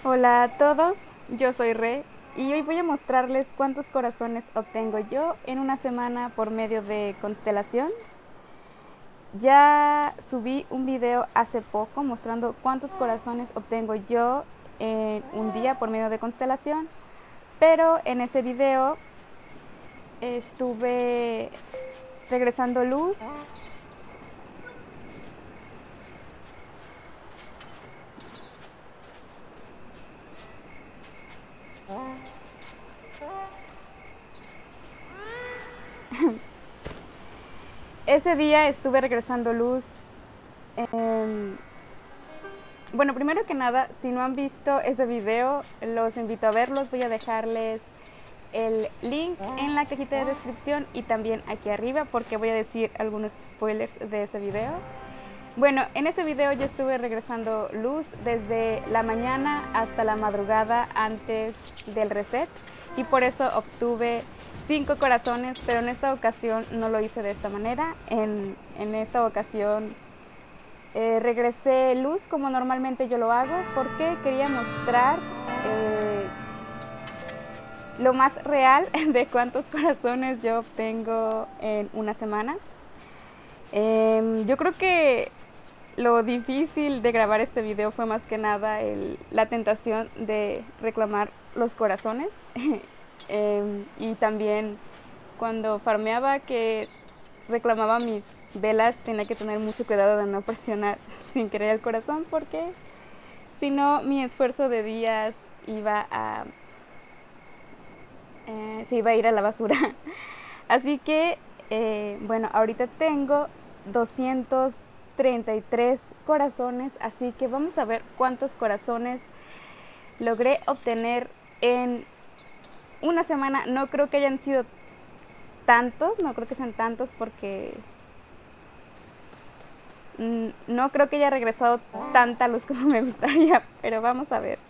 Hola a todos, yo soy Re y hoy voy a mostrarles cuántos corazones obtengo yo en una semana por medio de constelación. Ya subí un video hace poco mostrando cuántos corazones obtengo yo en un día por medio de constelación, pero en ese video estuve regresando luz. Ese día estuve regresando luz. Bueno, primero que nada, si no han visto ese video, los invito a verlos. Voy a dejarles el link en la cajita de descripción y también aquí arriba porque voy a decir algunos spoilers de ese video. Bueno, en ese video yo estuve regresando luz desde la mañana hasta la madrugada antes del reset y por eso obtuve 5 corazones, pero en esta ocasión no lo hice de esta manera. En esta ocasión regresé luz como normalmente yo lo hago porque quería mostrar lo más real de cuántos corazones yo obtengo en una semana. Yo creo que lo difícil de grabar este video fue más que nada la tentación de reclamar los corazones. Y también cuando farmeaba que reclamaba mis velas tenía que tener mucho cuidado de no presionar sin querer el corazón porque si no mi esfuerzo de días se iba a ir a la basura. Así que bueno, ahorita tengo 233 corazones, así que vamos a ver cuántos corazones logré obtener en una semana. No creo que hayan sido tantos, no creo que sean tantos porque no creo que haya regresado tanta luz como me gustaría, pero vamos a ver.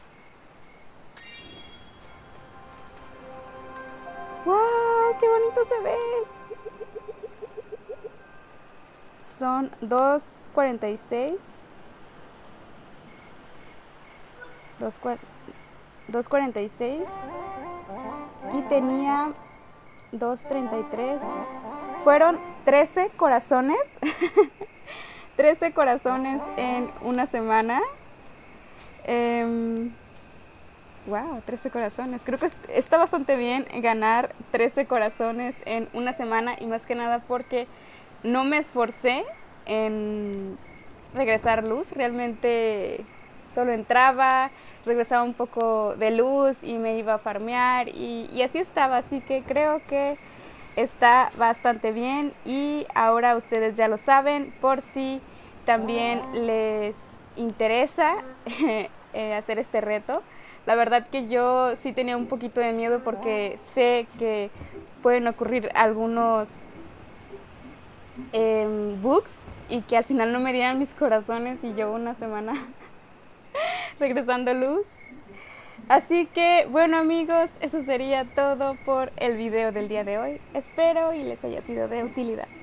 ¡Wow! ¡Qué bonito se ve! Son 2.46 2.46 y tenía 2.33. Fueron 13 corazones 13 corazones en una semana. Wow, 13 corazones. Creo que está bastante bien ganar 13 corazones en una semana y más que nada porque no me esforcé en regresar luz. Realmente solo entraba, regresaba un poco de luz y me iba a farmear y así estaba. Así que creo que está bastante bien y ahora ustedes ya lo saben por si también les interesa hacer este reto. La verdad que yo sí tenía un poquito de miedo porque sé que pueden ocurrir algunos bugs y que al final no me dieran mis corazones y yo una semana regresando luz. Así que bueno amigos, eso sería todo por el video del día de hoy. Espero y les haya sido de utilidad.